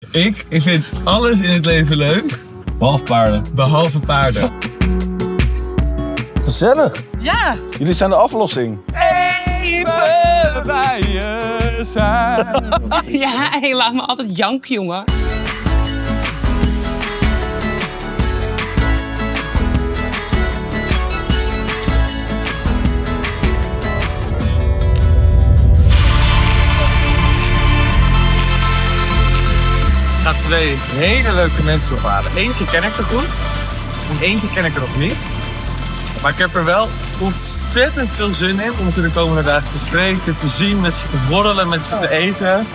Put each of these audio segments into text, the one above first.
Ik vind alles in het leven leuk. Behalve paarden. Behalve paarden. Gezellig. Ja. Jullie zijn de aflossing. Even bij je zijn. Ja, hij laat me altijd janken, jongen. Ik ga twee hele leuke mensen ophalen. Eentje ken ik er goed en eentje ken ik er nog niet. Maar ik heb er wel ontzettend veel zin in om ze de komende dagen te spreken, te zien, met ze te borrelen, met ze te eten.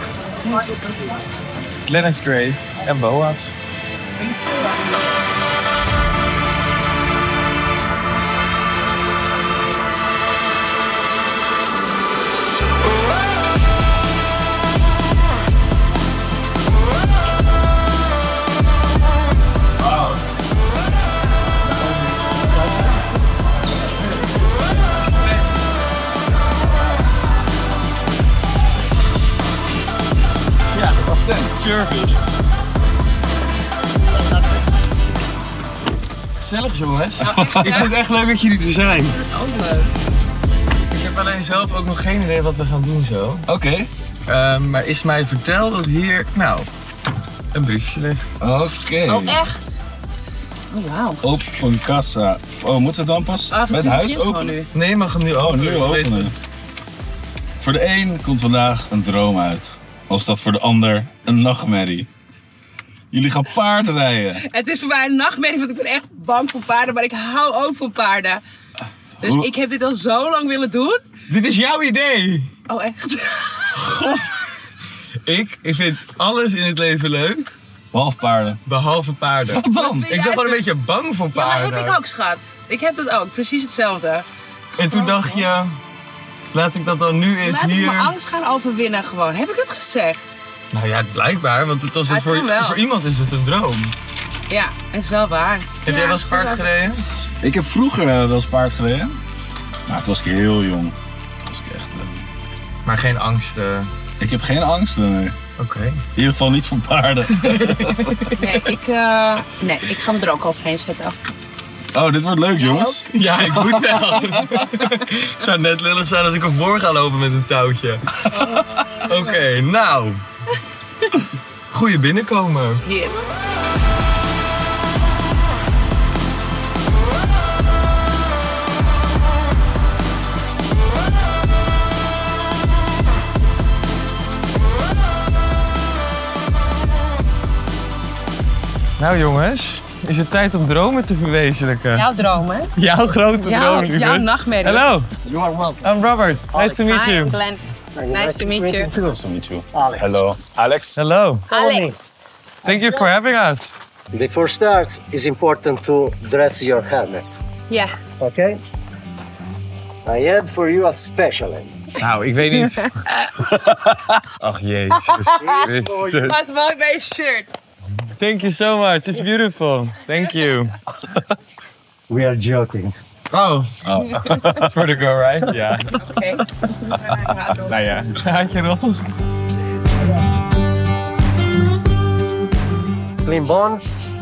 Glenn en Grace en Boas. Service. Gezellig jongens. Ik vind het echt leuk dat jullie er zijn. Ook leuk. Ik heb alleen zelf ook nog geen idee wat we gaan doen zo. Oké. Maar is mij verteld dat hier, nou, een briefje ligt. Oké. Oh, echt? Oh, wauw. Open kassa. Oh, moet het dan pas met huis open? Nu. Nee, je mag hem nu Oh, openen. nu openen. Voor de een komt vandaag een droom uit. Als dat voor de ander een nachtmerrie. Jullie gaan paardrijden. Het is voor mij een nachtmerrie, want ik ben echt bang voor paarden, maar ik hou ook van paarden. Dus ik heb dit al zo lang willen doen. Dit is jouw idee. Oh, echt? God. Ik vind alles in het leven leuk. Behalve paarden. Behalve paarden. Wat dan? Ik ben gewoon een beetje bang voor Ja, maar paarden. heb ik ook, schat. Ik heb dat ook, precies hetzelfde. En toen dacht je, laat ik dat dan nu eens Laat ik hier... mijn angst gaan overwinnen gewoon. Heb ik het gezegd? Nou ja, blijkbaar, want het was het voor iemand is het een droom. Ja, het is wel waar. Heb jij wel eens paard gereden? Ik heb vroeger wel eens paard gereden. Maar toen was ik heel jong. Toen was ik echt... Maar geen angst. Ik heb geen angst. Nee. Oké. In ieder geval niet voor paarden. Nee, ik ga me er ook overheen zetten. Oh, dit wordt leuk, jongens. Ja, ik moet wel. Het zou net lullig zijn als ik ervoor ga lopen met een touwtje. Oké, nou. Goeie binnenkomen. Hier. Nou jongens, is het tijd om dromen te verwezenlijken. Jouw droom, hè? Jouw grote droom, Jouw nachtmerrie. Hello, You are welcome. I'm Robert. Nice to meet Hi, you. Glenn. Nice to meet you. Nice to meet you. Alex. Hello. Alex. Hello. Alex. Thank you for having us. Before start, it's important to dress your helmet. Ja. Okay? I have for you a special one. Nou, ik weet niet. Ach jezus. Christus. Pas mooi bij je shirt. Thank you so much. It's beautiful. Thank you. We are joking. Oh. That's for the girl, right? Ja. Oké. Nou ja. Haatje roze. Clean bone.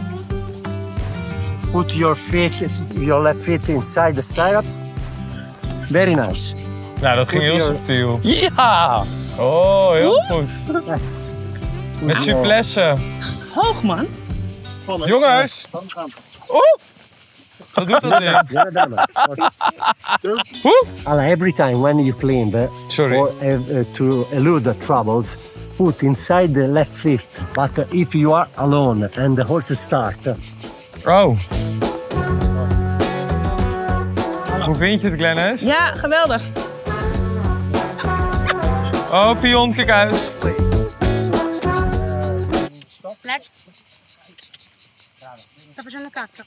Put your left feet inside the stirrups. Very nice. Nou, dat ging heel subtiel. Ja! Oh, heel goed. Met souplesse. Hoog, man. Jongens! Wat doet dat ding? Every time when you clean, Sorry. or to elude the troubles, put inside the left feet. But if you are alone and the horse start, Oh. Hoe vind je het, Glennis? Ja, geweldig. Oh, pion, kijk uit. Plek. Sta facendo cacca.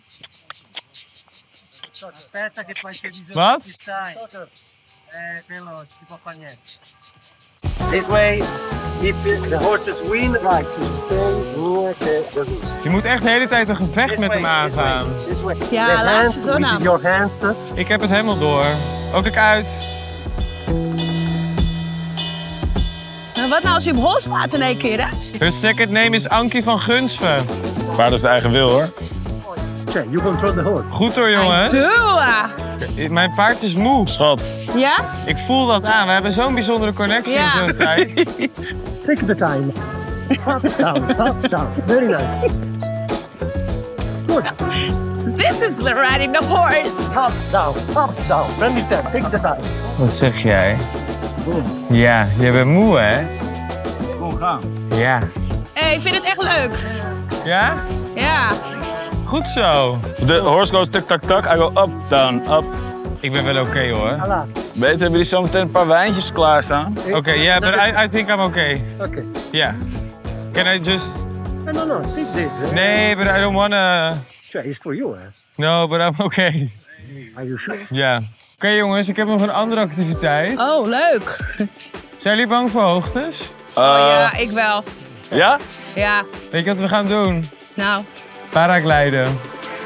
aspetta che poi c'è bisogno Wat? di sai. Quello si può fare niente. This way, if the horses win, right, to stay near the horse. Je moet echt de hele tijd een gevecht met hem aangaan. This way. Ja, the laat hands ze zo with nou. your hands. Ik heb het helemaal door. Oh, kijk uit. Maar wat nou als je op hol staat in één keer, hè? Her second name is Ankie van Gunsven. Paard is de eigen wil, hoor. Okay, you control the horse. Goed hoor, jongens. Doe! Mijn paard is moe. Schat. Ja? Ik voel dat aan. We hebben zo'n bijzondere connectie in zo'n tijd. Take the time. Up, down. Very nice. Good. This is the riding the horse. Up, down. Friendly tap, take the time. Wat zeg jij? Ja, je bent moe, hè? Kom gaan. Ja. Hey, ik vind het echt leuk. Ja? Ja. Goed zo. De horse goes tik-tak-tak. I go up, down, up. Ik ben wel oké, hoor. Voilà. Beter hebben jullie zo meteen een paar wijntjes klaarstaan. Oké, yeah, but I think I'm okay. Okay. Yeah. Can I just... No, take this. Nee, but I don't wanna... Sure, it's for you, hè? No, but I'm okay. Are you sure? Ja. Oké, jongens, ik heb nog een andere activiteit. Oh, leuk. Zijn jullie bang voor hoogtes? Ja, ik wel. Ja? Ja. Weet je wat we gaan doen? Nou. Paragliden.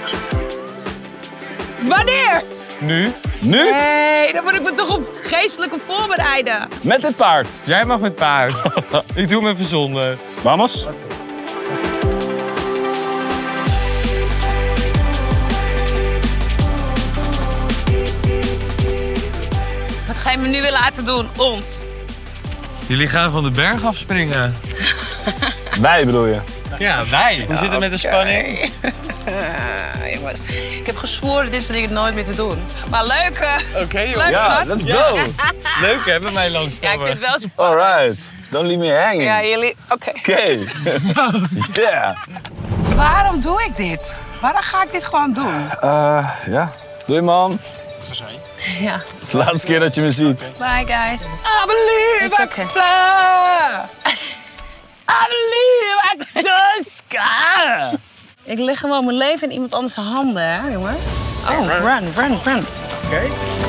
Wanneer? Nu? Nu? Nee, dan moet ik me toch op geestelijke voorbereiden. Met het paard. Jij mag met paard. Ik doe hem even zonder. Vamos. Wat ga je me nu weer laten doen? Ons. Jullie gaan van de berg afspringen. Wij bedoel je? Ja, wij. Hoe zit het met de spanning? Jongens, ik heb gezworen dit soort dingen nooit meer te doen. Maar leuk, Oké, jongens. leuk Ja, schat. let's go. Leuk hè, bij mij Ja, ik langskomen. vind het wel spannend. Alright. Don't leave me hanging. Ja, jullie... Oké. Oké. Yeah. Waarom doe ik dit? Waarom ga ik dit gewoon doen? Ja. Doei, man. Ja. Het is de laatste keer dat je me ziet. Bye, guys. I believe It's I okay. can fly. I believe I can touch sky. Ik leg gewoon mijn leven in iemand anders handen, hè, jongens. Oh, run. Oké.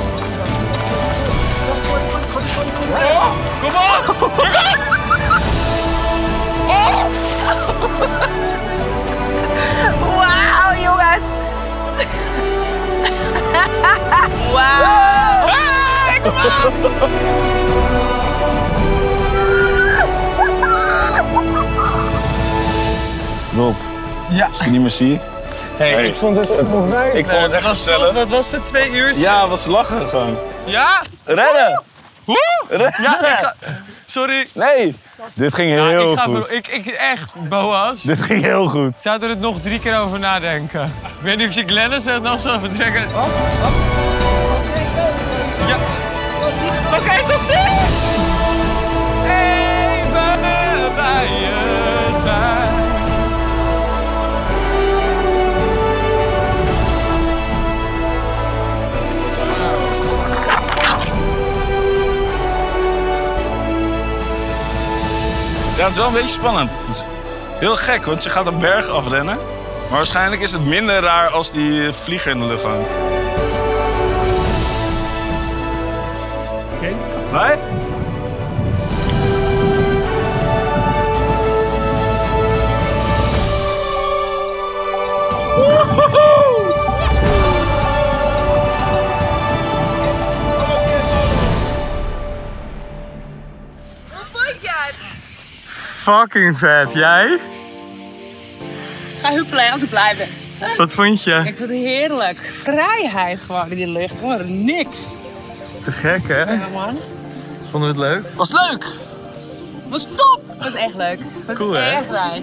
Kom op! Wauw, jongens. Wauw. Hey, kom op. Rob, Ja. als ik je niet meer zie. Hey, ik vond het... Ik vond het echt gezellig. Wat was het? 2 uur? Ja, het was lachen gewoon. Ja? Redden! Ja, ik ga... Sorry. Nee, dit ging heel ik ga goed. ik echt, Boas. Dit ging heel goed. Ik zou er het nog 3 keer over nadenken. Ik weet niet of je Glennis er nog zal vertrekken. Ja. Oké, tot ziens! Even bij je zijn. Ja, het is wel een beetje spannend. Het is heel gek, want je gaat een berg afrennen. Maar waarschijnlijk is het minder raar als die vlieger in de lucht hangt. Oké. Wij? Fucking vet. Jij? Ga huppelen als ik blijf. Wat vond je? Ik vind het heerlijk. Vrijheid gewoon in die lucht. Gewoon niks. Te gek, hè? Ja, man. Vonden we het leuk? Was leuk! Was top! Was echt leuk. Was Cool, hè? echt leuk.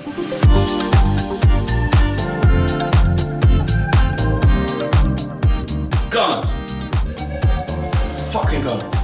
Kan het? Fucking kan het.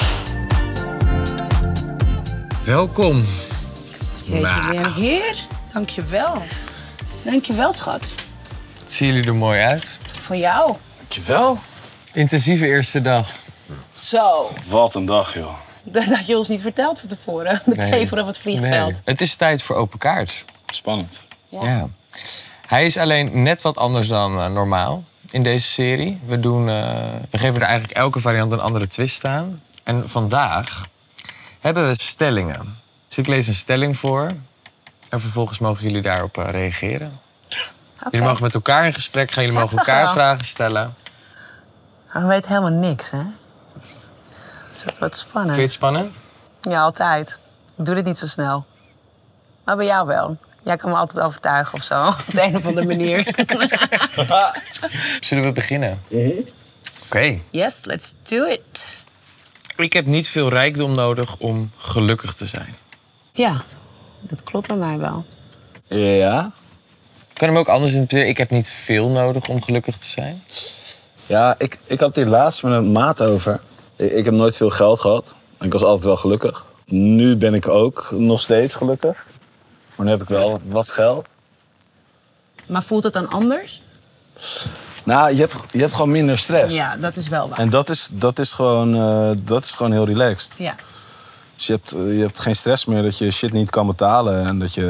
Welkom. Jeetje, ben je hier? Dankjewel. Dankjewel, schat. Wat zien jullie er mooi uit. Voor jou. Dankjewel. Intensieve eerste dag. Zo. Wat een dag, joh. Dat had je ons niet verteld van tevoren. Meteen vanaf het vliegveld. Nee. Het is tijd voor open kaart. Spannend. Ja. Hij is alleen net wat anders dan normaal in deze serie. We geven er eigenlijk elke variant een andere twist aan. En vandaag hebben we stellingen. Dus ik lees een stelling voor. En vervolgens mogen jullie daarop reageren. Jullie mogen met elkaar in gesprek gaan. Jullie mogen elkaar vragen stellen. Hij weet helemaal niks, hè? Dat is wat spannend. Vind je het spannend? Ja, altijd. Ik doe dit niet zo snel. Maar bij jou wel. Jij kan me altijd overtuigen of zo. Op de een of andere manier. Zullen we beginnen? Oké. Yes, let's do it. Ik heb niet veel rijkdom nodig om gelukkig te zijn. Ja, dat klopt bij mij wel. Ja? Ik kan hem ook anders interpreteren. Ik heb niet veel nodig om gelukkig te zijn. Ja, ik had hier laatst met een maat over. Ik heb nooit veel geld gehad. Ik was altijd wel gelukkig. Nu ben ik ook nog steeds gelukkig. Maar nu heb ik wel wat geld. Maar voelt het dan anders? Nou, je hebt gewoon minder stress. Ja, dat is wel waar. En dat is gewoon heel relaxed. Ja. Dus je hebt geen stress meer dat je shit niet kan betalen. En dat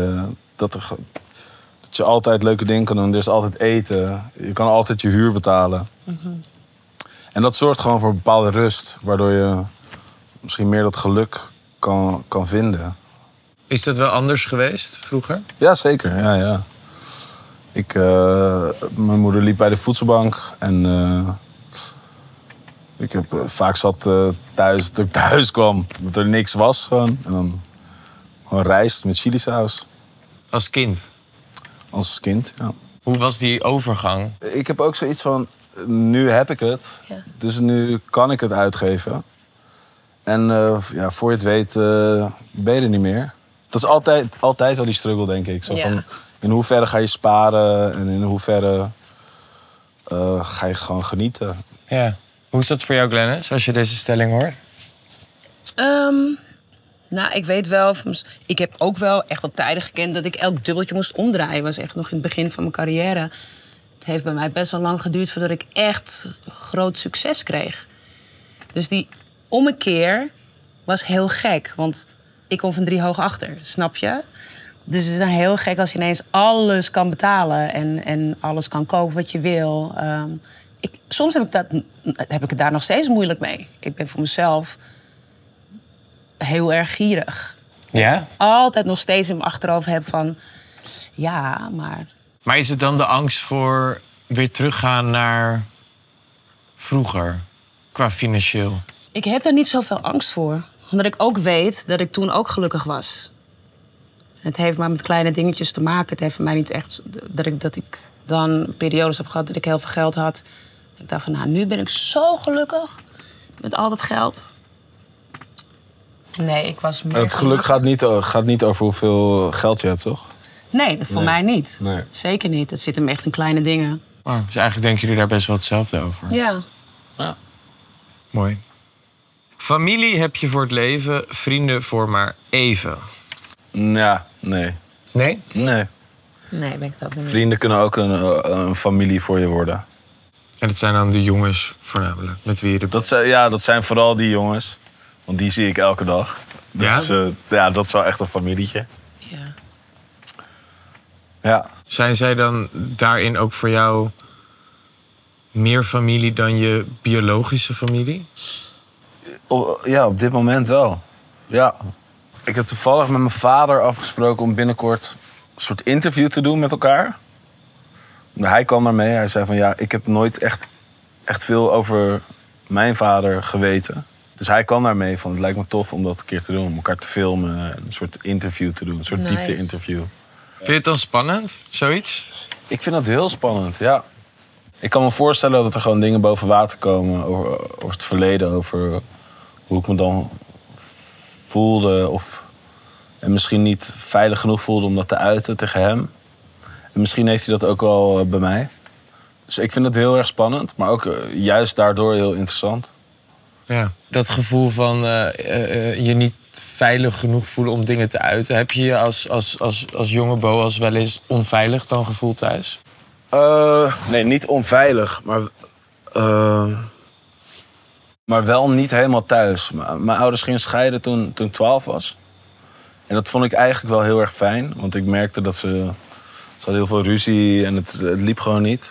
je altijd leuke dingen kan doen. Er is altijd eten. Je kan altijd je huur betalen. Mm-hmm. En dat zorgt gewoon voor een bepaalde rust. Waardoor je misschien meer dat geluk kan vinden. Is dat wel anders geweest vroeger? Ja, zeker. Ja. Mijn moeder liep bij de voedselbank. En ik heb vaak zat thuis dat ik thuis kwam. Dat er niks was gewoon. En dan gewoon rijst met chilisaus. Als kind? Als kind, ja. Hoe was die overgang? Ik heb ook zoiets van, nu heb ik het. Ja. Dus nu kan ik het uitgeven. En voor je het weet ben je er niet meer. Dat is altijd wel die struggle, denk ik. Zo Ja. van, in hoeverre ga je sparen en in hoeverre ga je gewoon genieten. Ja. Hoe is dat voor jou, Glennis, als je deze stelling hoort? Nou, ik weet wel... Ik heb ook wel echt wat tijden gekend dat ik elk dubbeltje moest omdraaien. Was echt nog in het begin van mijn carrière. Het heeft bij mij best wel lang geduurd voordat ik echt groot succes kreeg. Dus die ommekeer was heel gek. Want ik kom van 3 hoog achter, snap je? Dus het is dan heel gek als je ineens alles kan betalen en alles kan kopen wat je wil. Soms heb ik het daar nog steeds moeilijk mee. Ik ben voor mezelf heel erg gierig. Ja? Altijd nog steeds in mijn achterhoofd heb van... Ja, maar... Maar is het dan de angst voor weer teruggaan naar vroeger, qua financieel? Ik heb daar niet zoveel angst voor. Omdat ik ook weet dat ik toen ook gelukkig was. Het heeft maar met kleine dingetjes te maken. Het heeft voor mij niet echt... Dat ik dan periodes heb gehad dat ik heel veel geld had. Ik dacht van, nou, nu ben ik zo gelukkig. Met al dat geld. Nee, ik was meer... Het geluk gaat niet over hoeveel geld je hebt, toch? Nee, voor mij niet. Nee. Zeker niet. Het zit hem echt in kleine dingen. Oh, dus eigenlijk denken jullie daar best wel hetzelfde over. Ja. Mooi. Familie heb je voor het leven, vrienden voor maar even. Ja, nee. Nee? Nee. Nee, ben ik het ook niet mee. Vrienden kunnen ook een familie voor je worden. En dat zijn dan de jongens voornamelijk, met wie je de... Dat zijn vooral die jongens. Want die zie ik elke dag. Ja? Dus dat is wel echt een familietje. Ja. Ja. Zijn zij dan daarin ook voor jou meer familie dan je biologische familie? Op dit moment wel. Ja. Ik heb toevallig met mijn vader afgesproken om binnenkort een soort interview te doen met elkaar. Hij kwam daarmee. Hij zei van ja, ik heb nooit echt veel over mijn vader geweten. Dus hij kwam daarmee van het lijkt me tof om dat een keer te doen. Om elkaar te filmen, een soort interview te doen. Een soort Nice. diepte-interview. Vind je het dan spannend, zoiets? Ik vind dat heel spannend, ja. Ik kan me voorstellen dat er gewoon dingen boven water komen over het verleden. Over hoe ik me dan voelde. En misschien niet veilig genoeg voelde om dat te uiten tegen hem. En misschien heeft hij dat ook wel bij mij. Dus ik vind het heel erg spannend. Maar ook juist daardoor heel interessant. Ja. Dat gevoel van je niet veilig genoeg voelen om dingen te uiten. Heb je je als jonge Boas wel eens onveilig dan gevoeld thuis? Nee, niet onveilig. Maar wel niet helemaal thuis. Mijn ouders gingen scheiden toen ik 12 was. En dat vond ik eigenlijk wel heel erg fijn. Want ik merkte dat ze hadden heel veel ruzie en het liep gewoon niet.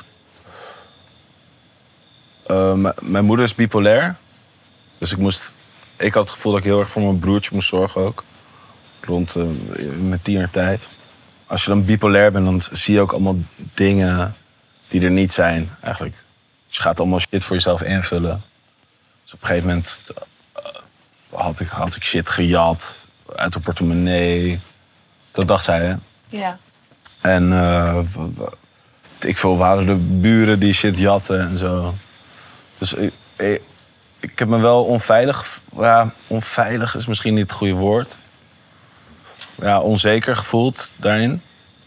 Mijn moeder is bipolair. Dus ik had het gevoel dat ik heel erg voor mijn broertje moest zorgen ook. Rond mijn tienertijd. Als je dan bipolair bent, dan zie je ook allemaal dingen die er niet zijn eigenlijk. Dus je gaat allemaal shit voor jezelf invullen. Dus op een gegeven moment had ik shit gejat. uit de portemonnee. Dat dacht zij, hè? Ja. En ik veel, waren de buren die shit jatten en zo. Dus ik heb me wel onveilig... Ja, onveilig is misschien niet het goede woord. Ja, onzeker gevoeld daarin.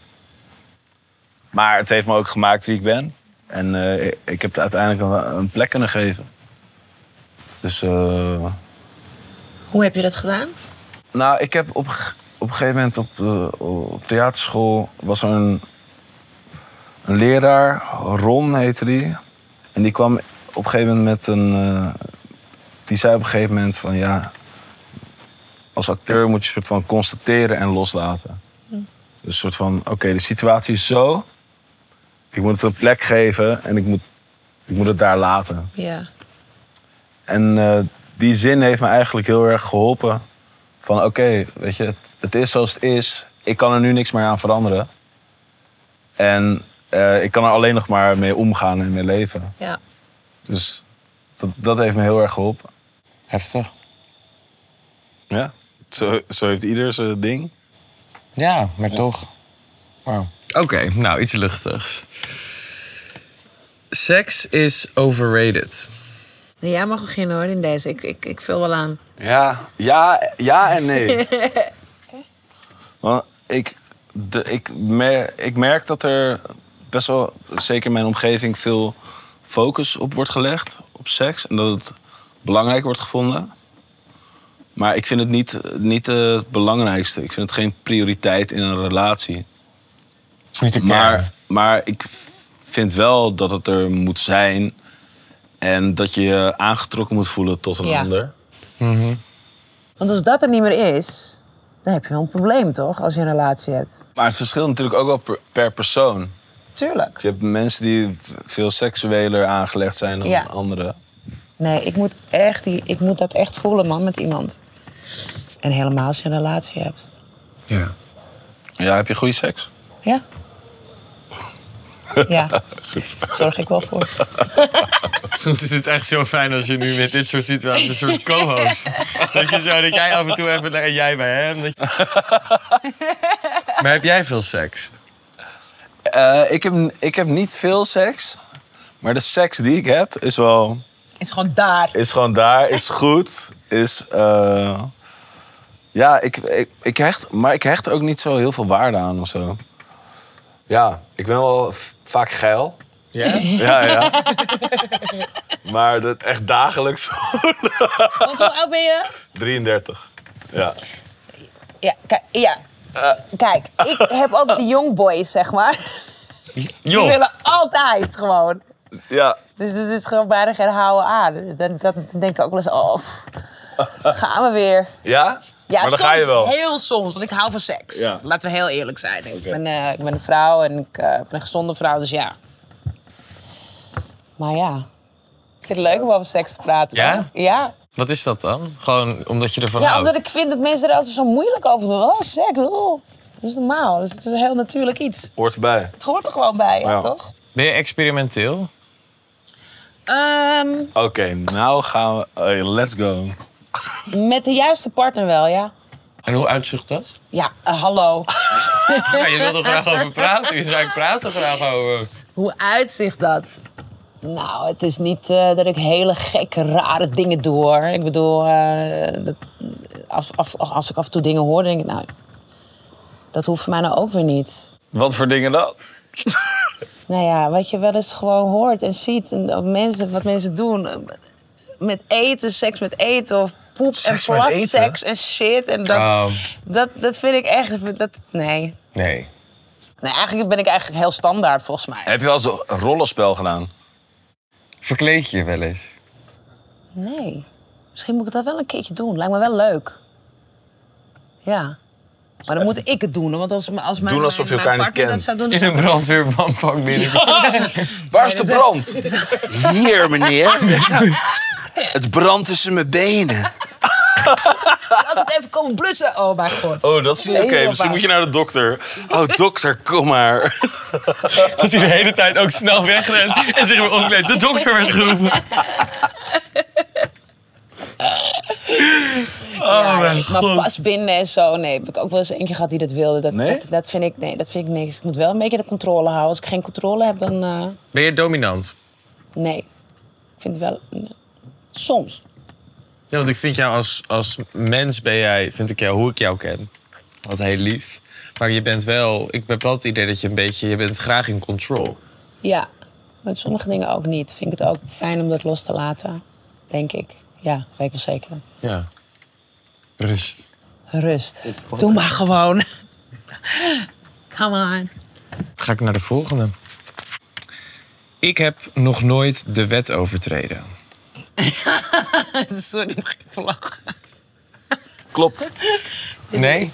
Maar het heeft me ook gemaakt wie ik ben. En ik heb het uiteindelijk een plek kunnen geven. Dus... Hoe heb je dat gedaan? Nou, ik heb op een gegeven moment op theaterschool... was er een leraar, Ron heette die. En die kwam op een gegeven moment met een... die zei op een gegeven moment van ja... als acteur moet je een soort van constateren en loslaten. Dus een soort van, oké, de situatie is zo... ik moet het een plek geven en ik moet het daar laten. Ja. En die zin heeft me eigenlijk heel erg geholpen. Van oké, weet je, het is zoals het is. Ik kan er nu niks meer aan veranderen. En ik kan er alleen nog maar mee omgaan en mee leven. Ja. Dus dat heeft me heel erg geholpen. Heftig. Ja, zo heeft ieder zijn ding. Ja, maar toch. Wow. Oké, nou, iets luchtigs. Seks is overrated. Nee, jij mag beginnen hoor in deze. Ik vul wel aan. Ja en nee. Want ik merk dat er best wel, zeker in mijn omgeving, veel focus op wordt gelegd. Op seks. En dat het belangrijk wordt gevonden. Maar ik vind het niet het belangrijkste. Ik vind het geen prioriteit in een relatie. Niet de kern. Maar ik vind wel dat het er moet zijn. En dat je je aangetrokken moet voelen tot een ander. Mm-hmm. Want als dat er niet meer is, dan heb je wel een probleem, toch? Als je een relatie hebt. Maar het verschilt natuurlijk ook wel per persoon. Tuurlijk. Je hebt mensen die veel seksueler aangelegd zijn dan anderen. Nee, ik moet dat echt voelen, man, met iemand. En helemaal als je een relatie hebt. Ja. Ja, heb je goede seks? Ja. Ja, zorg ik wel voor. Soms is het echt zo fijn als je nu met dit soort situaties een soort co-host. Dat jij af en toe even en jij bij hem. Maar heb jij veel seks? Ik heb niet veel seks. Maar de seks die ik heb is wel... Is gewoon daar. Is gewoon daar, is goed. Ja, ik hecht er ook niet zo heel veel waarde aan of zo. Ja, ik ben wel vaak geil. Ja? Ja. Maar dat echt dagelijks. Want hoe oud ben je? 33. Ja. Kijk, ik heb ook de young boys, zeg maar. Die willen altijd gewoon. Ja. Dus het is gewoon bijna geen houden aan. Dan denk ik ook wel eens, gaan we weer. Ja? Ja, maar dan soms, ga je wel. heel soms, want ik hou van seks. Ja. Laten we heel eerlijk zijn. Okay. Ik ben een vrouw en ik ben een gezonde vrouw, dus ja. Maar ja, ik vind het leuk om over seks te praten. Ja? Man. Ja. Wat is dat dan? Gewoon omdat je ervan Ja, houdt? omdat ik vind dat mensen er altijd zo moeilijk over doen. Oh, seks, dat is normaal. Dus het is een heel natuurlijk iets. Hoort erbij. Het hoort er gewoon bij, Ja. toch? Ben je experimenteel? Oké, nou gaan we... let's go. Met de juiste partner wel, ja. En hoe uitzicht dat? Ja, hallo. Ja, je wilde er graag over praten. Je zei, ik praat er graag over. Hoe uitzicht dat? Nou, het is niet dat ik hele gekke, rare dingen doe, hoor. Ik bedoel, als ik af en toe dingen hoor, denk ik, nou... Dat hoeft voor mij nou ook weer niet. Wat voor dingen dan? Nou ja, wat je wel eens gewoon hoort en ziet. En wat mensen doen. Met eten, seks met eten. Of poep Seks en met plas, eten? seks en shit. En dat vind ik echt... Nee. Nee. Nee, eigenlijk ben ik eigenlijk heel standaard, volgens mij. Heb je wel eens een rollenspel gedaan? Verkleed je wel eens? Nee. Misschien moet ik dat wel een keertje doen. Lijkt me wel leuk. Ja. Maar dan moet ik het doen. Want als mijn, Doen alsof je mijn elkaar niet partner kent. dat zou doen, In een brandweerbandpak binnen. Waar is de brand? Hier, meneer. Het brandt tussen mijn benen. altijd even komen blussen. Oh mijn god. Oh, dat is niet oké. Misschien moet je naar de dokter. Oh, dokter, kom maar. Dat hij de hele tijd ook snel wegrent en zich weer omkleedt. De dokter werd geroepen. mijn maar god. vastbinden en zo, nee. Heb ik ook wel eens eentje gehad die dat wilde. Nee? Dat vind ik niks. Ik moet wel een beetje de controle houden. Als ik geen controle heb, dan... Ben je dominant? nee. Ik vind het wel... soms. Ja, want ik vind jou als mens vind ik jou, hoe ik jou ken, wat heel lief. Maar je bent wel, ik heb wel het idee dat je bent graag in control. Ja, met sommige dingen ook niet. Vind ik het ook fijn om dat los te laten, denk ik. Ja, weet ik wel zeker. Ja. Rust. Rust. Doe maar gewoon. Come on. Ga ik naar de volgende. Ik heb nog nooit de wet overtreden. Sorry, mag ik even lachen? Klopt. Nee?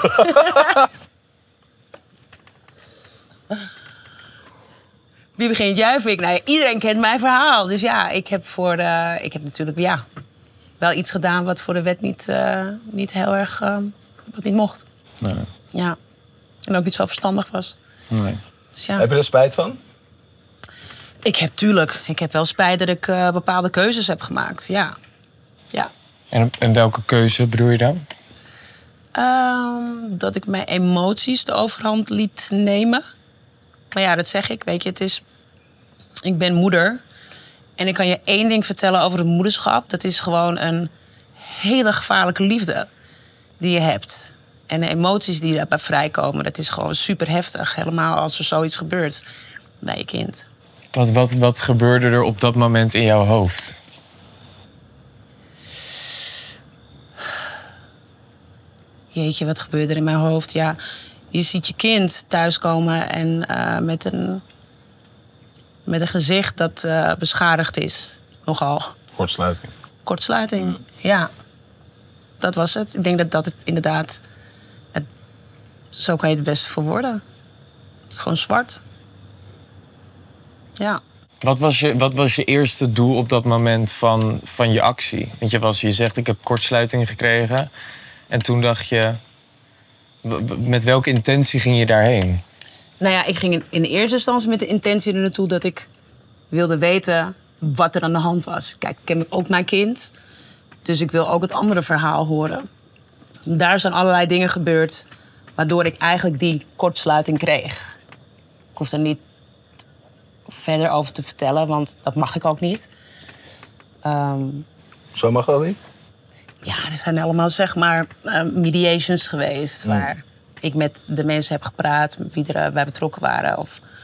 Wie begint juichen? Ik? Nou, ja, iedereen kent mijn verhaal. Dus ja, ik heb natuurlijk wel iets gedaan wat voor de wet niet heel erg wat niet mocht. Nee. Ja. En ook niet zo verstandig was. Nee. Dus ja. Heb je er spijt van? Ik heb wel spijt dat ik bepaalde keuzes heb gemaakt. Ja. Ja. En welke keuze bedoel je dan? Dat ik mijn emoties de overhand liet nemen. Maar ja, dat zeg ik. Weet je, ik ben moeder. En ik kan je één ding vertellen over het moederschap. Dat is gewoon een hele gevaarlijke liefde die je hebt. En de emoties die daarbij vrijkomen, dat is gewoon super heftig. Helemaal als er zoiets gebeurt bij je kind. Wat gebeurde er op dat moment in jouw hoofd? Jeetje, wat gebeurde er in mijn hoofd? Ja, je ziet je kind thuiskomen en met een gezicht dat beschadigd is. Nogal. Kortsluiting. Kortsluiting, ja. Dat was het. Ik denk dat het inderdaad... zo kan je het best verwoorden. Het is gewoon zwart. Ja. Wat was je eerste doel op dat moment van je actie? Want je zegt, ik heb kortsluiting gekregen. En toen dacht je... Met welke intentie ging je daarheen? Nou ja, ik ging in eerste instantie met de intentie er naartoe dat ik wilde weten wat er aan de hand was. Kijk, ik heb ook mijn kind. Dus ik wil ook het andere verhaal horen. Daar zijn allerlei dingen gebeurd waardoor ik eigenlijk die kortsluiting kreeg. Ik hoef er niet verder over te vertellen, want dat mag ik ook niet. Zo mag dat niet? Ja, er zijn allemaal, zeg maar, mediations geweest... waar ik met de mensen heb gepraat, met wie er bij betrokken waren.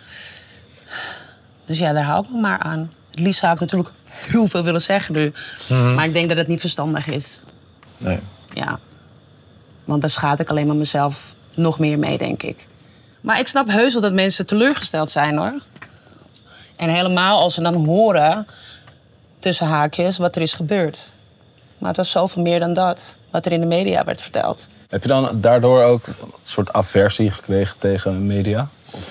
Dus ja, daar hou ik me maar aan. Het liefst zou ik natuurlijk heel veel willen zeggen nu. Maar ik denk dat het niet verstandig is. Nee. Ja. Want daar schaad ik alleen maar mezelf nog meer mee, denk ik. Maar ik snap heus wel dat mensen teleurgesteld zijn, hoor. En helemaal als ze dan horen, tussen haakjes, wat er is gebeurd. Maar het was zoveel meer dan dat, wat er in de media werd verteld. Heb je dan daardoor ook een soort aversie gekregen tegen media?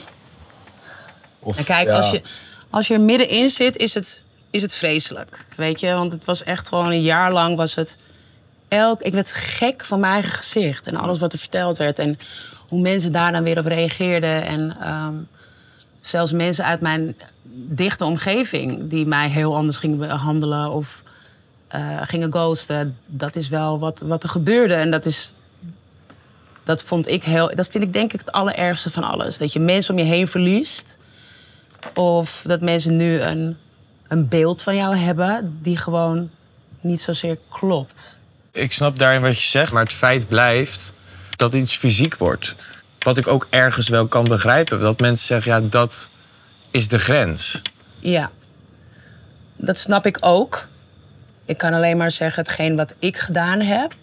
Of En kijk, ja. als je er middenin zit, is het vreselijk. Weet je, want het was echt gewoon een jaar lang was het... Ik werd gek van mijn eigen gezicht en alles wat er verteld werd. En hoe mensen daar dan weer op reageerden. En zelfs mensen uit mijn dichte omgeving die mij heel anders gingen behandelen of gingen ghosten. Dat is wel wat er gebeurde. En dat vind ik denk ik het allerergste van alles. Dat je mensen om je heen verliest. Of dat mensen nu een beeld van jou hebben die gewoon niet zozeer klopt. Ik snap daarin wat je zegt, maar het feit blijft dat iets fysiek wordt. Wat ik ook ergens wel kan begrijpen. Dat mensen zeggen, ja, dat is de grens. Ja, dat snap ik ook. Ik kan alleen maar zeggen, hetgeen wat ik gedaan heb...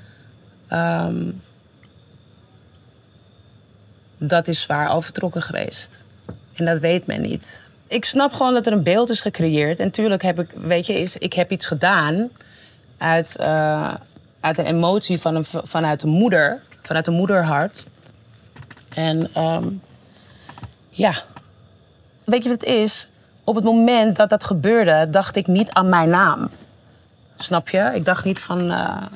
dat is zwaar overtrokken geweest. En dat weet men niet. Ik snap gewoon dat er een beeld is gecreëerd. En natuurlijk heb ik heb iets gedaan uit een emotie vanuit de moeder. Vanuit de moederhart. En ja, weet je wat het is? Op het moment dat dat gebeurde, dacht ik niet aan mijn naam. Snap je? Ik dacht niet van...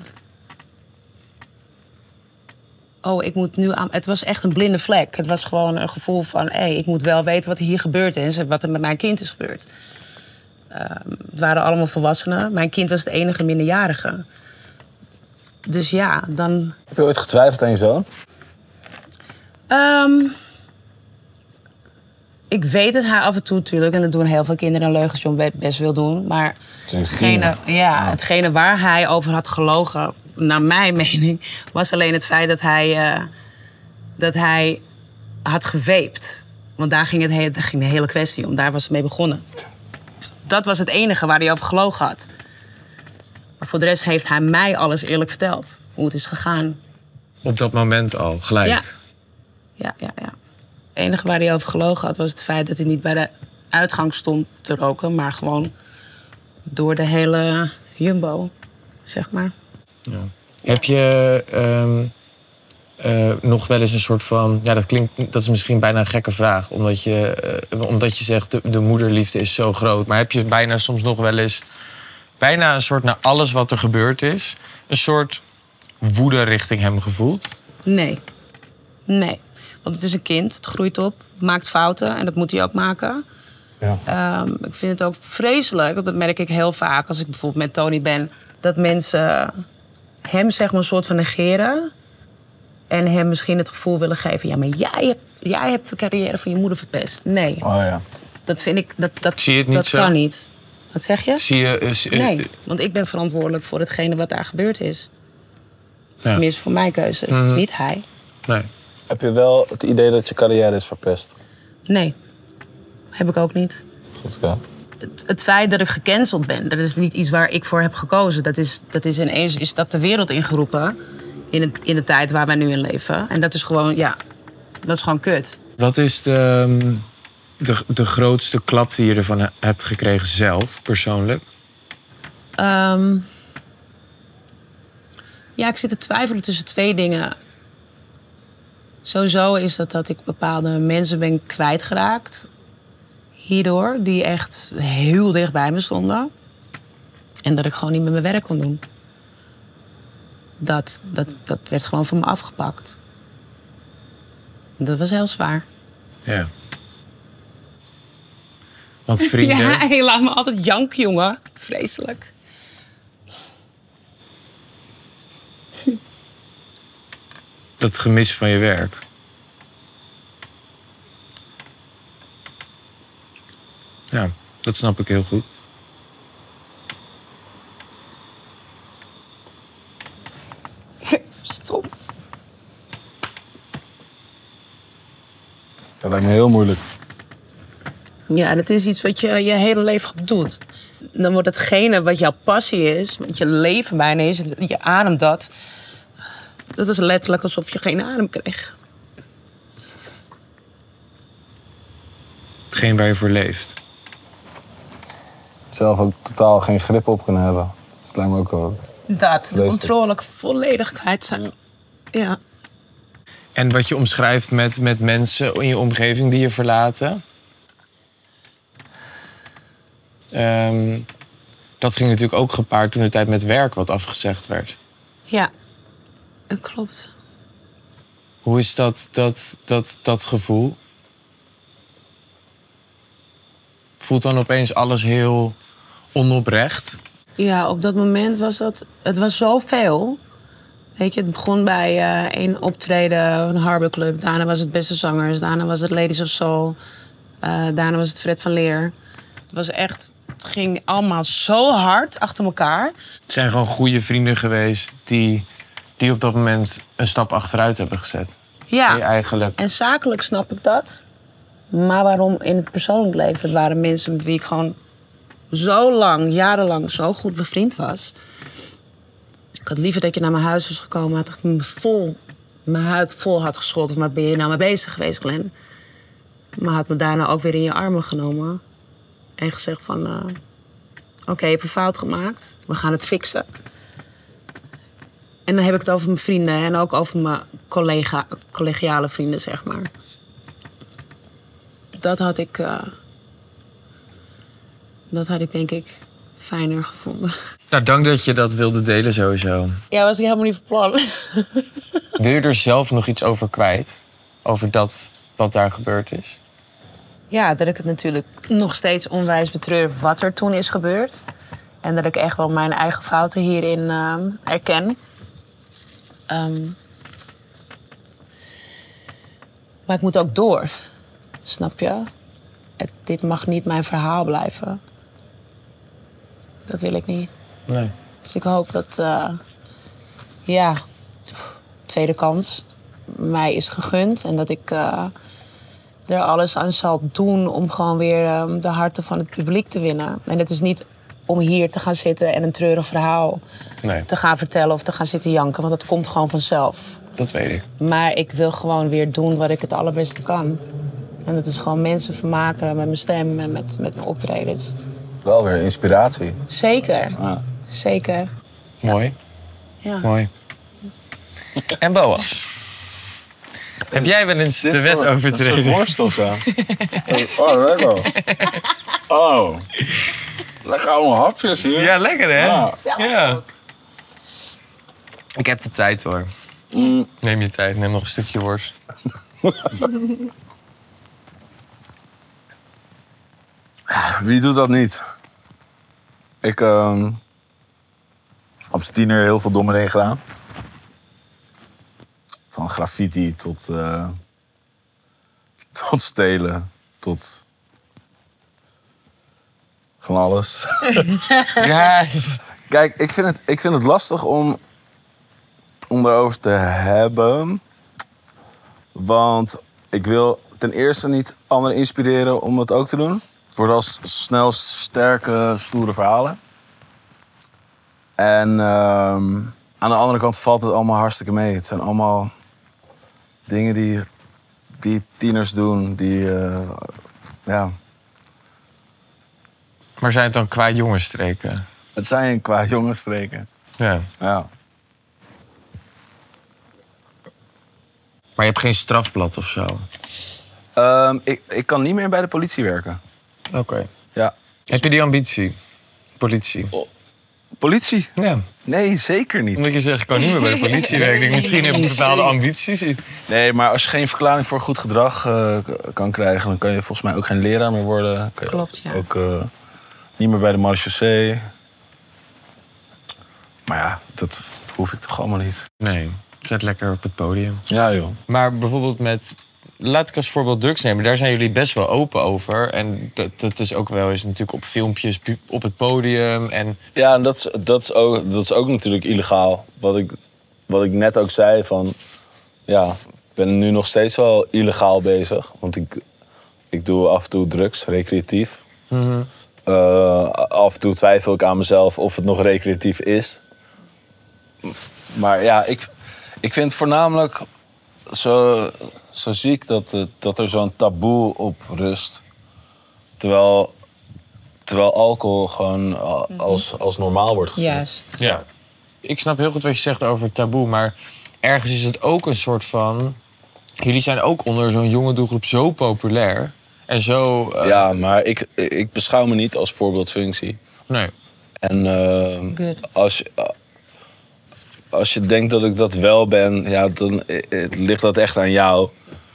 ik moet nu aan... Het was echt een blinde vlek. Het was gewoon een gevoel van... ik moet wel weten wat hier gebeurd is en wat er met mijn kind is gebeurd. Het waren allemaal volwassenen. Mijn kind was de enige minderjarige. Dus ja, dan... Heb je ooit getwijfeld aan je zoon? Ik weet dat hij af en toe natuurlijk... en dat doen heel veel kinderen een leugens John best wil doen. Maar hetgene waar hij over had gelogen... naar mijn mening... was alleen het feit dat hij had geveept. Want daar ging de hele kwestie om. Daar was het mee begonnen. Dat was het enige waar hij over gelogen had. Maar voor de rest heeft hij mij alles eerlijk verteld. Hoe het is gegaan. Op dat moment al, gelijk? Ja. Het enige waar hij over gelogen had was het feit dat hij niet bij de uitgang stond te roken. Maar gewoon door de hele Jumbo, zeg maar. Ja. Heb je nog wel eens een soort van... Ja, dat is misschien bijna een gekke vraag. Omdat je zegt, de moederliefde is zo groot. Maar heb je bijna soms nog wel eens... bijna een soort naar alles wat er gebeurd is... een soort woede richting hem gevoeld? Nee. Want het is een kind, het groeit op, maakt fouten en dat moet hij ook maken. Ja. Ik vind het ook vreselijk, want dat merk ik heel vaak als ik bijvoorbeeld met Tony ben... dat mensen hem zeg maar een soort van negeren... en hem misschien het gevoel willen geven... ja, maar jij hebt de carrière van je moeder verpest. Nee. Oh ja. Dat vind ik... Zie je het niet dat zo? kan niet. Wat zeg je? Nee, want ik ben verantwoordelijk voor hetgene wat daar gebeurd is. Ja. Tenminste, voor mijn keuzes. Niet hij. Nee. Heb je wel het idee dat je carrière is verpest? Nee. Heb ik ook niet. Goed zo. Het feit dat ik gecanceld ben, dat is niet iets waar ik voor heb gekozen. Dat is ineens is dat de wereld ingeroepen in de tijd waar wij nu in leven. En dat is gewoon, dat is gewoon kut. Wat is de grootste klap die je ervan hebt gekregen zelf, persoonlijk? Ik zit te twijfelen tussen twee dingen. Sowieso is dat ik bepaalde mensen ben kwijtgeraakt. Hierdoor, die echt heel dicht bij me stonden. En dat ik gewoon niet meer mijn werk kon doen. Dat werd gewoon van me afgepakt. Dat was heel zwaar. Ja. Want vrienden... Ja, je laat me altijd janken, jongen. Vreselijk. Dat gemis van je werk. Ja, dat snap ik heel goed. Stom. Dat lijkt me heel moeilijk. Ja, dat is iets wat je je hele leven doet. Dan wordt hetgene wat jouw passie is, wat je leven bijna is, je ademt dat. Dat is letterlijk alsof je geen adem kreeg. Hetgeen waar je voor leeft. Zelf ook totaal geen grip op kunnen hebben. Dat lijkt me ook wel... De controle volledig kwijt zijn. Ja. En wat je omschrijft met mensen in je omgeving die je verlaten... dat ging natuurlijk ook gepaard toen de tijd met werk wat afgezegd werd. Ja, dat klopt. Hoe is dat gevoel? Voelt dan opeens alles heel onoprecht? Ja, op dat moment was het was zoveel. Weet je, het begon bij één optreden, een Harbor Club. Daarna was het Beste Zangers. Daarna was het Ladies of Soul. Daarna was het Fred van Leer. Het was echt... Het ging allemaal zo hard achter elkaar. Het zijn gewoon goede vrienden geweest die op dat moment een stap achteruit hebben gezet. Ja, eigenlijk. En zakelijk snap ik dat. Maar waarom in het persoonlijk leven? Het waren mensen met wie ik gewoon zo lang, jarenlang, zo goed bevriend was. Ik had liever dat je naar mijn huis was gekomen, had ik mijn huid vol had gescholden. Wat ben je nou mee bezig geweest, Glenn? Maar had me daarna ook weer in je armen genomen. En gezegd van, oké, je hebt een fout gemaakt. We gaan het fixen. En dan heb ik het over mijn vrienden en ook over mijn collegiale vrienden, zeg maar. Dat had ik denk ik fijner gevonden. Nou, dank dat je dat wilde delen sowieso. Ja, was ik helemaal niet van plan. Wil je er zelf nog iets over kwijt? Over dat wat daar gebeurd is? Ja, dat ik het natuurlijk nog steeds onwijs betreur wat er toen is gebeurd. En dat ik echt wel mijn eigen fouten hierin erken. Maar ik moet ook door. Snap je? Dit mag niet mijn verhaal blijven. Dat wil ik niet. Nee. Dus ik hoop dat, tweede kans mij is gegund. En dat ik er alles aan zal doen om gewoon weer de harten van het publiek te winnen. En het is niet om hier te gaan zitten en een treurig verhaal te gaan vertellen of te gaan zitten janken. Want dat komt gewoon vanzelf. Dat weet ik. Maar ik wil gewoon weer doen wat ik het allerbeste kan. En dat is gewoon mensen vermaken met mijn stem en met mijn optredens. Wel weer inspiratie. Zeker. Ja. Zeker. Mooi. Ja. Mooi. En Boas? Heb jij wel eens de wet overtreden? Dat is een worstels, ja. Oh, lekker. Oh. Lekker allemaal hapjes hier. Ja, lekker hè? Ja. Zelf ook. Ik heb de tijd hoor. Neem je tijd, neem nog een stukje worst. Wie doet dat niet? Ik heb als tiener heel veel domme dingen gedaan. Van graffiti tot stelen, tot van alles. Ja. Kijk, ik vind het lastig om erover te hebben. Want ik wil ten eerste niet anderen inspireren om het ook te doen. Het worden als snel sterke, stoere verhalen. En aan de andere kant valt het allemaal hartstikke mee. Het zijn allemaal dingen die tieners doen, ja. Maar zijn het dan qua jongensstreken? Het zijn qua jongensstreken. Ja. Ja. Maar je hebt geen strafblad of zo? Ik kan niet meer bij de politie werken. Oké. Ja. Heb je die ambitie? Politie? Politie? Ja. Nee, zeker niet. Omdat je zegt, ik kan niet meer bij de politie werken. Misschien heb ik bepaalde ambities. Nee, maar als je geen verklaring voor goed gedrag kan krijgen... dan kan je volgens mij ook geen leraar meer worden. Kan je Klopt, ja. Ook niet meer bij de marechaussee. Maar ja, dat hoef ik toch allemaal niet. Nee, zet lekker op het podium. Ja, joh. Maar bijvoorbeeld met... Laat ik als voorbeeld drugs nemen. Daar zijn jullie best wel open over. En dat is ook wel eens natuurlijk op filmpjes op het podium. En... Ja, en dat is ook natuurlijk illegaal. Wat ik net ook zei van... Ja, ik ben nu nog steeds wel illegaal bezig. Want ik doe af en toe drugs, recreatief. Mhm. Af en toe twijfel ik aan mezelf of het nog recreatief is. Maar ja, ik vind voornamelijk... Zo ziek dat er zo'n taboe op rust. Terwijl alcohol gewoon als normaal wordt gezien. Juist. Ja. Ik snap heel goed wat je zegt over taboe. Maar ergens is het ook een soort van... Jullie zijn ook onder zo'n jonge doelgroep zo populair. En zo... Ja, maar ik beschouw me niet als voorbeeldfunctie. Nee. En Good. als je denkt dat ik dat wel ben, ja, dan ligt dat echt aan jou.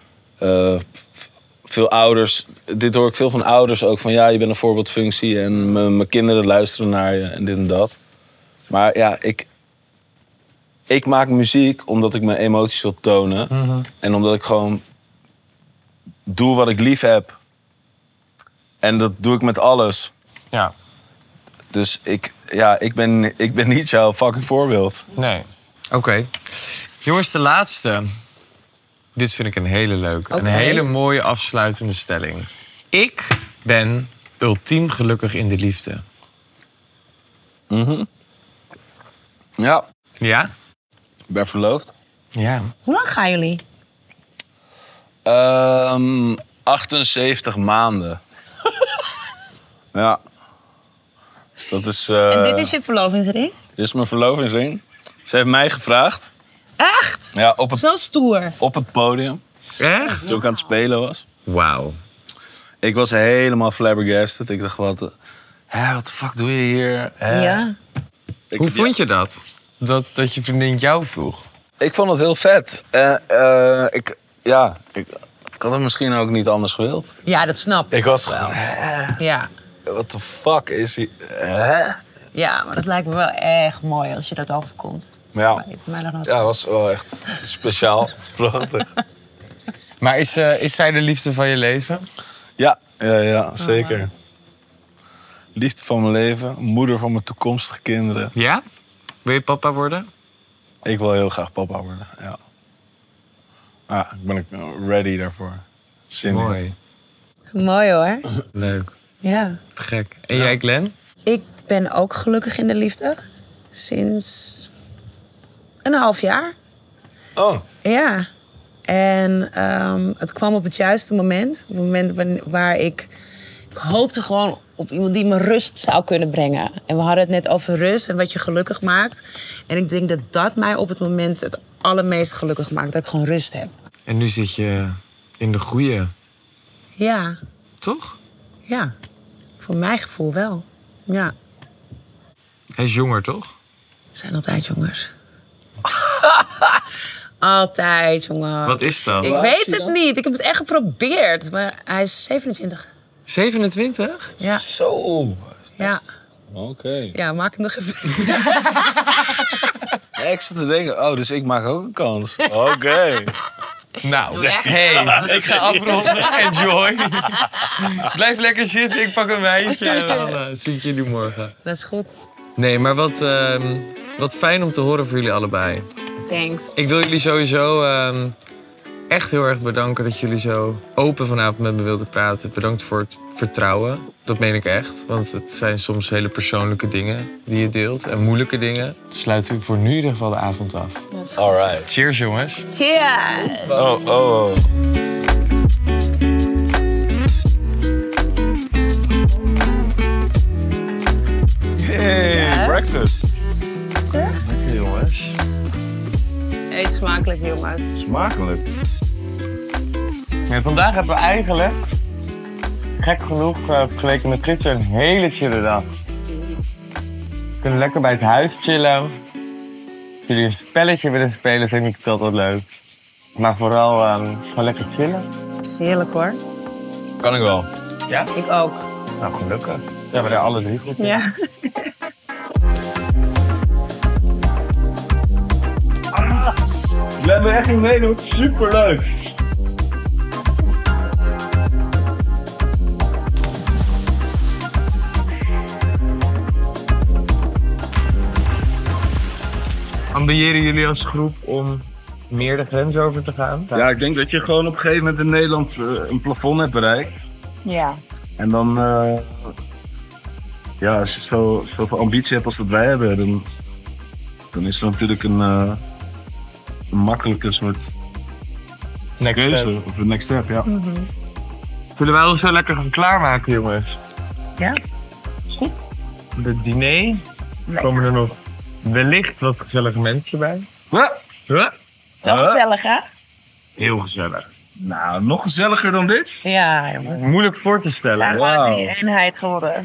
Veel ouders, dit hoor ik veel van ouders ook, van ja, je bent een voorbeeldfunctie en mijn kinderen luisteren naar je en dit en dat. Maar ja, ik maak muziek omdat ik mijn emoties wil tonen. Mhm. En omdat ik gewoon doe wat ik lief heb. En dat doe ik met alles. Ja. Dus ik ben niet jouw fucking voorbeeld. Nee. Oké. Jongens, de laatste. Dit vind ik een hele leuke. Oké. Een hele mooie afsluitende stelling. Ik ben ultiem gelukkig in de liefde. Ja, Ja? ik ben verloofd. Ja. Hoe lang gaan jullie? 78 maanden. Ja. Dus dat is... En dit is je verlovingsring? Dit is mijn verlovingsring. Ze heeft mij gevraagd. Echt? Ja, Zo stoer. op het podium. Echt? Toen ik aan het spelen was. Wauw. Ik was helemaal flabbergasted. Ik dacht, wat de fuck doe je hier? Ja. Hoe vond je dat? Dat je vriendin jou vroeg? Ik vond het heel vet. Ik had het misschien ook niet anders gewild. Ja, dat snap ik. Ik was wel. gewoon, Ja. what the fuck is hij? Hè? Ja, maar dat lijkt me wel echt mooi als je dat overkomt. Ja, Voor mij nog nooit. ja, dat was wel echt speciaal. Prachtig. Maar is zij de liefde van je leven? Ja, zeker. Liefde van mijn leven, moeder van mijn toekomstige kinderen. Ja? Wil je papa worden? Ik wil heel graag papa worden, ja. Ja, ik ben ready daarvoor. Zin in. Mooi. Mooi hoor. Leuk. Ja. Te gek. En jij, Glenn? Ik ben ook gelukkig in de liefde. Sinds een half jaar. Oh, Ja. En het kwam op het juiste moment. Op het moment waar ik hoopte gewoon op iemand die me rust zou kunnen brengen. En we hadden het net over rust en wat je gelukkig maakt. En ik denk dat dat mij op het moment het allermeest gelukkig maakt. Dat ik gewoon rust heb. En nu zit je in de goeie, Ja, toch? ja. Voor mijn gevoel wel. Ja. Hij is jonger, toch? We zijn altijd jongens. Altijd, jongen. Wat is dat? Ik Waar weet is hij het dan? niet. Ik heb het echt geprobeerd. Maar hij is 27. 27? Ja, zo. ja. Oké. Ja, maak het nog even. Ja, ik zat te denken, oh, dus ik maak ook een kans. Oké. Nou, hey, ik ga afronden. Enjoy. Blijf lekker zitten, ik pak een wijntje en dan zie ik jullie morgen. Dat is goed. Nee, maar wat fijn om te horen voor jullie allebei. Thanks. Ik wil jullie sowieso echt heel erg bedanken dat jullie zo open vanavond met me wilden praten. Bedankt voor het vertrouwen. Dat meen ik echt. Want het zijn soms hele persoonlijke dingen die je deelt. En moeilijke dingen. Sluiten we voor nu in ieder geval de avond af. Alright. Cheers, jongens. Cheers. Oh. Hey, breakfast. Lekker, jongens. Eet smakelijk, jongens. Smakelijk. Ja, vandaag hebben we eigenlijk, gek genoeg, vergeleken met gisteren, een hele chille dag. We kunnen lekker bij het huis chillen. Als jullie een spelletje willen spelen, vind ik het altijd leuk. Maar vooral gewoon lekker chillen. Heerlijk hoor. Kan ik wel. Ja? Ik ook. Nou, gelukkig. We hebben er alle drie goed in. Ja. We hebben echt niet meedoen. Superleuk. Ambiëren jullie als groep om meer de grens over te gaan? Ja, ik denk dat je gewoon op een gegeven moment in Nederland een plafond hebt bereikt. Ja. En dan, ja, als je zoveel ambitie hebt als dat wij hebben, dan is het natuurlijk een makkelijke soort Next keuze. step. Of een next step, ja. Zullen wij ons zo lekker gaan klaarmaken, jongens? Ja? De diner. Komen er nog wellicht wat gezellige mensen bij? Ja. Ja? Wel gezellig, hè? Heel gezellig. Nou, nog gezelliger dan dit? Ja, jongen. Moeilijk voor te stellen. Gewoon Wauw. een eenheid geworden.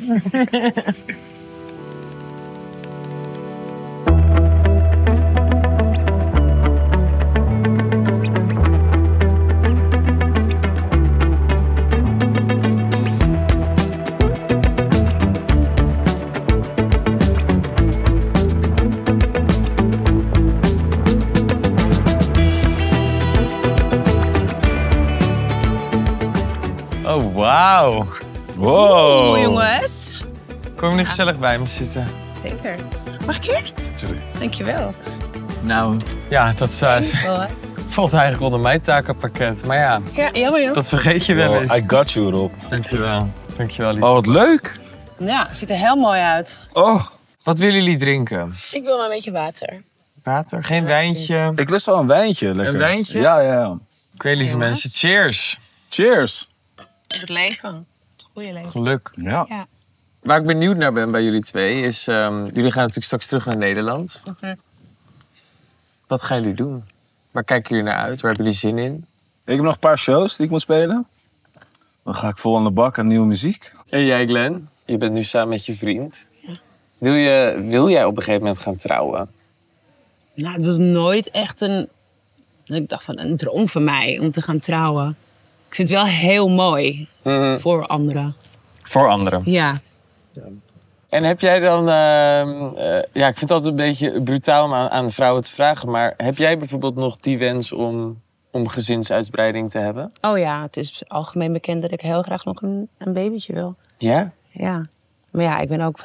Oh, wauw. Wow. Oeh, jongens. Kom je nu gezellig bij me zitten? Zeker. Mag ik hier? Dankjewel. Nou, ja, dat valt eigenlijk onder mijn takenpakket. Maar ja, Ja, jammer joh. dat vergeet je wel eens. I got you, Rob. Dankjewel. Dankjewel, lief. Oh, wat leuk. Ja, het ziet er heel mooi uit. Oh, Wat willen jullie drinken? Ik wil maar een beetje water. Water? Geen wijntje? ik lust wel een wijntje. Lekker. Een wijntje? Ja. Oké, lieve Jongens. mensen, cheers. Cheers. Het leven. Het goede leven. Geluk. Ja. Ja. Waar ik benieuwd naar ben bij jullie twee is... jullie gaan natuurlijk straks terug naar Nederland. Wat gaan jullie doen? Waar kijken jullie naar uit? Waar hebben jullie zin in? Ik heb nog een paar shows die ik moet spelen. Dan ga ik vol aan de bak aan nieuwe muziek. En jij, Glenn? Je bent nu samen met je vriend. Wil jij op een gegeven moment gaan trouwen? Nou, het was nooit echt ik dacht van een droom van mij om te gaan trouwen. Ik vind het wel heel mooi voor anderen. Voor anderen. Ja. En heb jij dan... ja, ik vind het altijd een beetje brutaal om aan vrouwen te vragen. Maar heb jij bijvoorbeeld nog die wens om gezinsuitbreiding te hebben? Oh ja, het is algemeen bekend dat ik heel graag nog een babytje wil. Ja? Ja. Maar ja, ik ben ook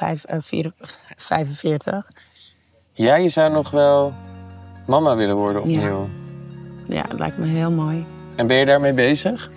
45. Ja, je zou nog wel mama willen worden opnieuw. Ja, dat lijkt me heel mooi. En ben je daarmee bezig?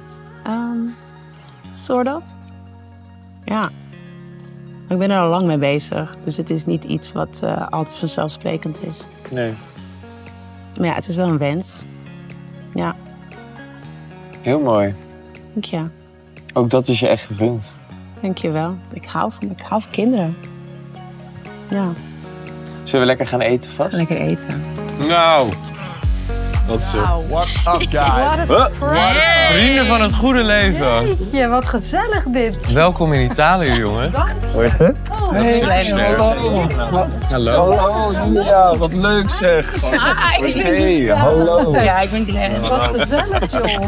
Sort of. Ja. Ik ben er al lang mee bezig. Dus het is niet iets wat altijd vanzelfsprekend is. Nee. Maar ja, het is wel een wens. Ja, Heel mooi. dank je. Ook dat is je echt gegund. Dank je wel. Ik hou van kinderen. Ja, Zullen we lekker gaan eten vast? lekker eten. Nou. Wat is er? What's up, guys? Vrienden van het goede leven. Ja, wat gezellig dit. Welkom in Italië, jongen. Hoe heet het? Hallo. Hallo, Julia. Wat leuk zeg. Hey, hallo. Ja, ik ben Glenn. Wat gezellig, joh.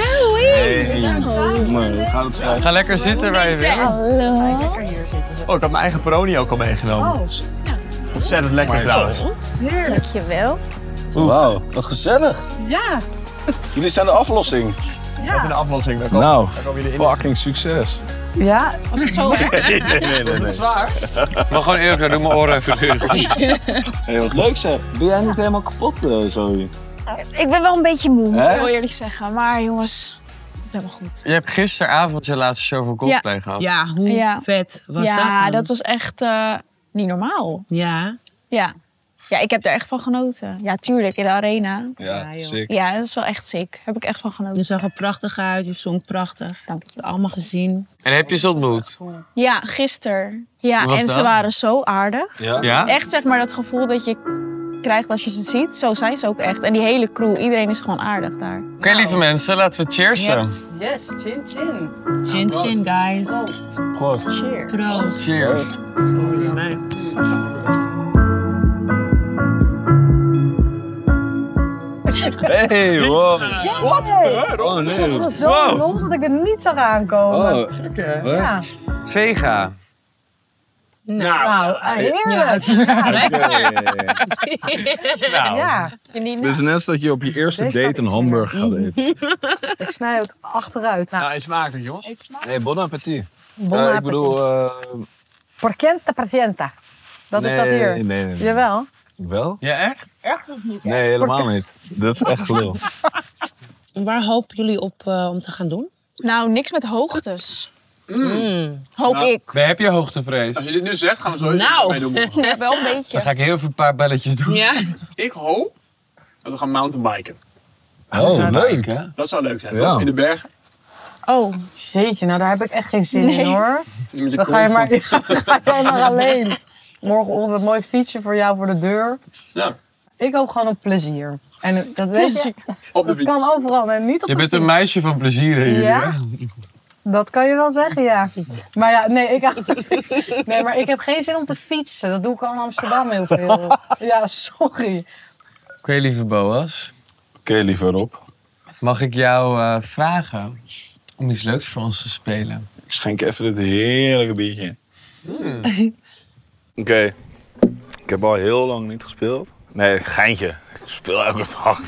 Hoe gaat het schrijven? Ga lekker zitten waar je wil. Lekker hier zitten ze. Oh, ik had mijn eigen Peroni ook al meegenomen. Ontzettend lekker trouwens. Dankjewel. Wauw, wat gezellig. Ja. Jullie zijn de aflossing. Dat is in de aflossing. Daar Nou, komen jullie in. fucking succes. Ja. Was het zo erg? Nee. Zwaar. Maar gewoon eerlijk, doe mijn oren even dicht. Hey, wat leuk zeg. Ben jij niet helemaal kapot, Zoe? Ik ben wel een beetje moe, moet Hè? ik heel eerlijk zeggen. Maar jongens, het helemaal goed. Je hebt gisteravond je laatste show voor Coldplay gehad. Ja, hoe Ja. vet was dat Ja, dan? dat was echt niet normaal. Ja. Ja. Ja, ik heb er echt van genoten. Ja, tuurlijk, in de arena. Ja, joh. sick. Ja, dat is wel echt sick. Heb ik echt van genoten. Je zag er prachtig uit, je zong prachtig. Dank je. Het allemaal gezien. En heb je ze ontmoet? Ja, gisteren. Ja, Hoe was en dat? ze waren zo aardig. Ja? Echt zeg maar dat gevoel dat je krijgt als je ze ziet. Zo zijn ze ook echt. En die hele crew, iedereen is gewoon aardig daar. Oké, lieve mensen, laten we cheersen. Yes, chin chin. Chin chin, guys. Goed. Cheers. Proost. Cheers. Hey, wow. Wat? Oh nee. Dat was zo los dat ik er niet zag aankomen. Oh, Ja. Vega. Nou, heerlijk. Ja. Dit is net dat je op je eerste Deze date een staat hamburger gaat eten. Ik snij het achteruit. Nou, hij smaakt het, jongens. Nee, bon appetit. Bon Ik bedoel... Porcienta pazienta. Dat is dat hier. Nee. Jawel. Wel? Ja, echt? Nee, helemaal niet. Dat is echt gelul. Waar hopen jullie op om te gaan doen? Nou, niks met hoogtes. Hoop ik. Heb je hoogtevrees? Als je dit nu zegt, gaan we zo Nou. meedoen. Ja, wel een beetje. Dan ga ik heel veel paar belletjes doen. Ja. Ik hoop dat we gaan mountainbiken. Oh, leuk hè? Dat zou leuk zijn, Ja. toch? In de bergen. Oh, Jeetje, nou daar heb ik echt geen zin Nee. in hoor. Met je Dan ga je maar, koolvoet. ga jij maar alleen. Morgenochtend een mooi fietsje voor jou voor de deur. Ja, Ik hoop gewoon op plezier. En dat weet je, op de dat fiets. kan overal en niet op Je de bent een fiets. meisje van plezier, hè, jullie, Ja? hè? Dat kan je wel zeggen, ja. Maar ja, nee, maar ik heb geen zin om te fietsen. Dat doe ik al in Amsterdam heel veel. Ja, sorry. Oké, lieve Boas. Oké, lieve Rob. Mag ik jou vragen om iets leuks voor ons te spelen? Ik schenk even dit heerlijke biertje. Oké. Ik heb al heel lang niet gespeeld. Nee, geintje. Ik speel elke dag.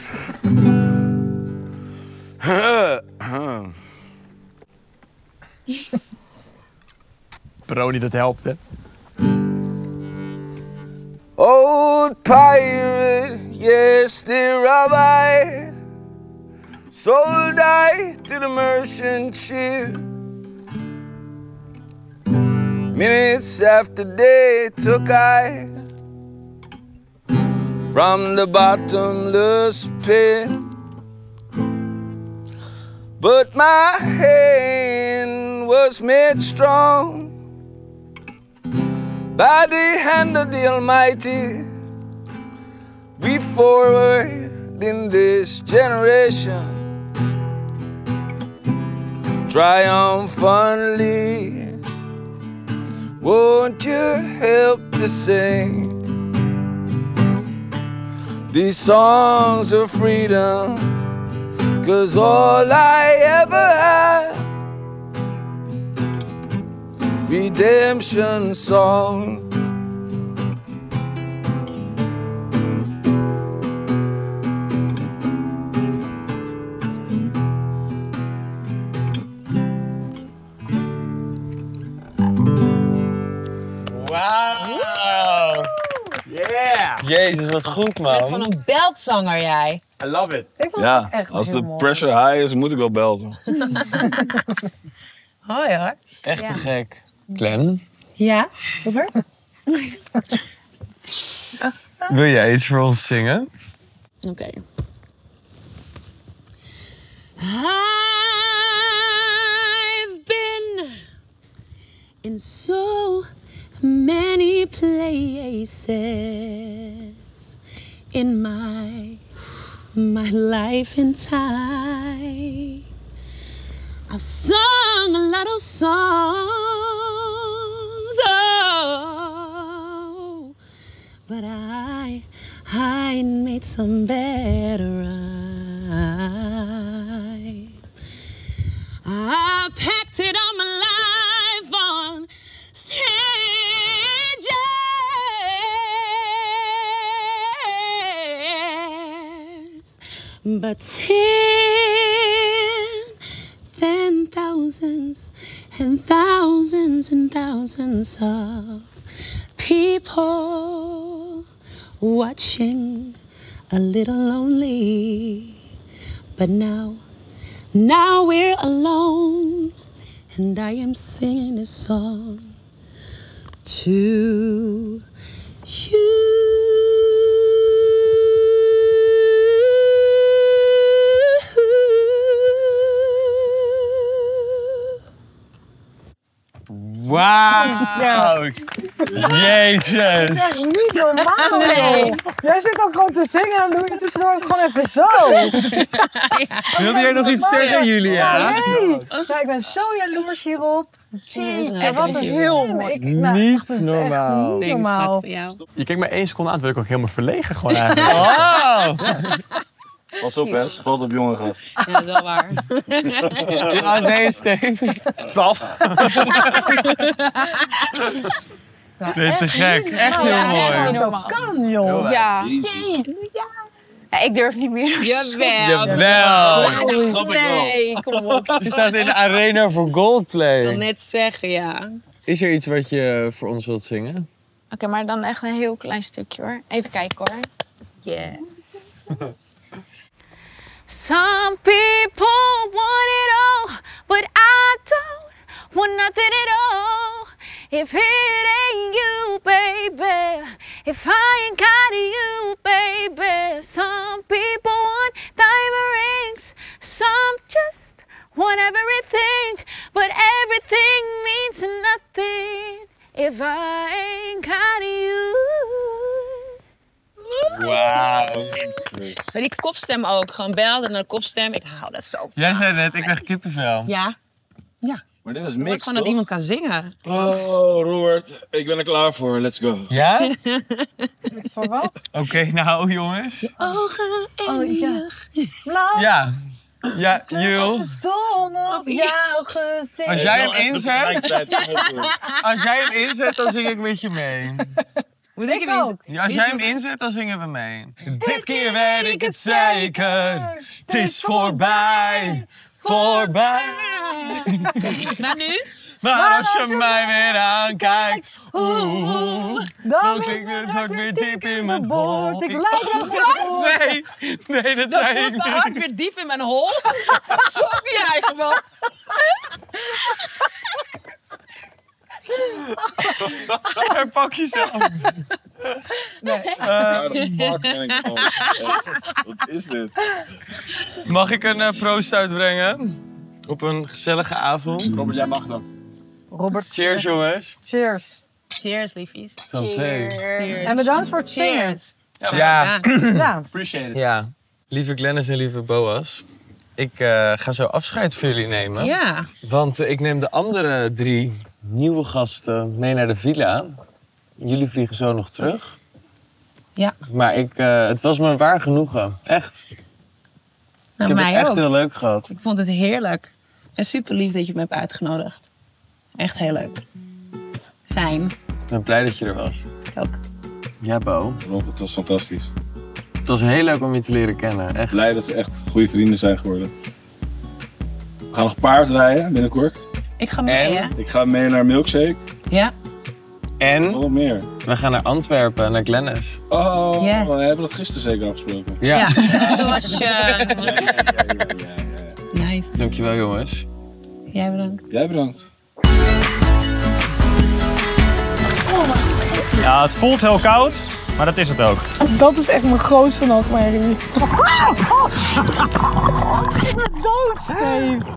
Peroni, dat helpt, hè? Old pirate, yes, the rabbi sold I to the merchant ship. Minutes after they took I from the bottomless pit. But my hand was made strong by the hand of the Almighty. We forward in this generation triumphantly. Won't you help to sing these songs of freedom? 'Cause all I ever had redemption redemption song. Wauw. Yeah. Jezus, wat goed, Je bent gewoon man. een beltzanger, jij. I love it. Ik vond het Ja, echt als heel de mooi. pressure high is, moet ik wel belten. Hoi hoor. Echt te gek. Clem, Ja, Robert? wil jij iets voor ons zingen? Oké. I've been in so many places in my life and time. I've sung a lot of songs, oh, but I made some better rhyme. I packed it all my life on strangers, but then thousands and thousands and thousands of people watching, a little lonely, but now we're alone, and I am singing this song to you. Wauw. Jezus. Echt niet normaal, joh. Jij zit ook gewoon te zingen en dan doe je tussendoor gewoon even zo. Wilde jij nog iets zeggen, Julia? Ja, nee. Ja, ik ben zo jaloers hierop. Zie, echt wat een heel stem. mooi. Niet normaal. Niet normaal. Je kijkt maar 1 seconde aan, toen werd ik ook helemaal verlegen gewoon eigenlijk. Oh. Pas op, hè. Ze valt op jonge gast. Ja, dat is wel waar. Ja, nee, Steve. 12. Dit is te gek. Echt heel Ja, echt mooi. niet Zo normaal. kan, joh. Ja. Ja, ik durf niet meer. Jawel. Jawel. Nee, kom op. Je staat in de arena voor Goldplay. Ik wil net zeggen, ja. Is er iets wat je voor ons wilt zingen? Oké, maar dan echt een heel klein stukje hoor. Even kijken hoor. Yeah. Some people want it all, but I don't want nothing at all. If it ain't you, baby, if I ain't got you, baby. Some people want diamond rings, some just want everything, but everything means nothing if I ain't got you. Wauw. Zo die kopstem ook. Gewoon belden naar de kopstem. Ik hou dat zo. Jij zei net, ik krijg kippenvel. Ja. Ja. Maar dit is Het wordt mix, gewoon dat toch? iemand kan zingen. Oh, Robert. Ik ben er klaar voor. Let's go. Ja? Voor wat? Oké, nou jongens. Ogen en Oh, ja. rug. Blauw. Ja. Ja, Jules. Zon op jouw gezicht. Als jij hem Even inzet, tegelijkertijd. als jij hem inzet, dan zing ik met je mee. Hoe denk je ook. wie Ja, als jij hem inzet, dan zingen we mee. Dit keer weet ik het zeker. Het is voorbij. Voorbij. Nou nu? Maar als je mij weer aankijkt, dan klinkt het hart weer diep in mijn bol. Ik lijk wel zo. Nee, dat zei ik Voelt mijn hart niet. weer diep in mijn hol. Sorry eigenlijk wel. Herpak jezelf. Waar de fuck ben ik gewoon? Wat is dit? Mag ik een proost uitbrengen? Op een gezellige avond. Robert, jij mag dat. Robert, Cheers, jongens. cheers. Cheers, liefies. Santé. En bedankt voor het zingen. Cheers. Ja. Ja. Appreciate it. Ja. Lieve Glennis en lieve Boas. Ik ga zo afscheid van jullie nemen. Ja. Want ik neem de andere 3 nieuwe gasten mee naar de villa. Jullie vliegen zo nog terug. Ja. Maar het was me waar genoegen. Echt. Ik Nou, heb het mij echt ook. heel leuk gehad. Ik vond het heerlijk. En super lief dat je me hebt uitgenodigd. Echt heel leuk. zijn. Ik ben blij dat je er was. Ik ook. Ja, Bo. Rob, het was fantastisch. Het was heel leuk om je te leren kennen. Echt. Blij dat ze echt goede vrienden zijn geworden. We gaan nog paardrijden binnenkort. Ik ga mee, hè? Ik ga mee naar Milkshake. Ja. En Nog meer. we gaan naar Antwerpen, naar Glennis. Oh, Ja. we hebben dat gisteren zeker afgesproken. Ja. Toen was je... Nice. Dankjewel, jongens. Jij bedankt. Jij bedankt. Ja, het voelt heel koud, maar dat is het ook. Dat is echt mijn grootste nachtmerrie. Ik ben dood, Steve.